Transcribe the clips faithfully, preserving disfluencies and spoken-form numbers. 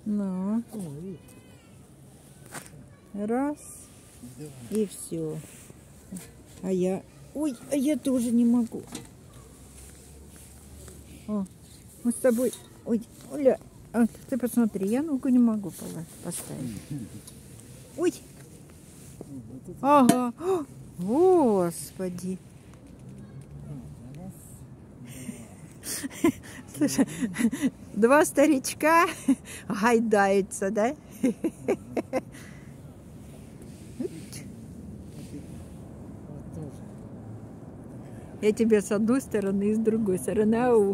Ну. Ой. Раз. Да. И все. А я... Ой, а я тоже не могу. О, мы с тобой... Ой, Оля, а ты посмотри, я ногу не могу поставить. Ой. Ага. О, Господи. Слушай, два старичка гайдаются, да? Я тебе с одной стороны и с другой стороны. Ау.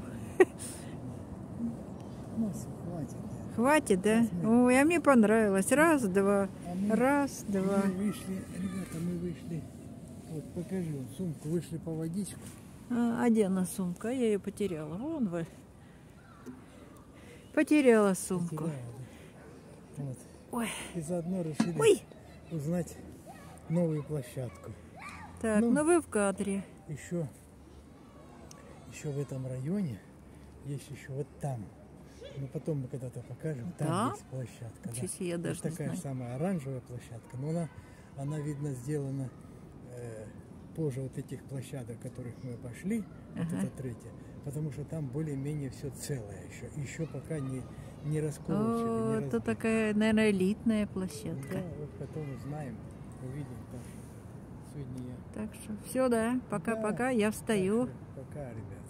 Хватит. Хватит, да? Ой, а мне понравилось. Раз, два. А мы, Раз, два. Мы вышли, ребята, мы вышли. Вот, покажи, вот, сумку, вышли по водичку. А, а где она сумка? Я ее потеряла. Вон вы. Потеряла сумку. Потеряла, да. Вот. Ой. И заодно решили Ой. узнать новую площадку. Так, ну, ну вы в кадре. Еще, еще в этом районе есть еще вот там. Ну потом мы когда-то покажем. Там да? есть площадка. Да. Я Вот даже такая не знаю. самая оранжевая площадка. Но она, она видно, сделана э, позже вот этих площадок, которых мы пошли. Ага. Вот это третья. Потому что там более-менее все целое еще. Еще пока не, не расколочили. О, не это такая, наверное, элитная площадка. Да, вот потом узнаем, увидим. Так что сегодня я... Так что все, да. Пока-пока, да, я встаю. Пока, ребят.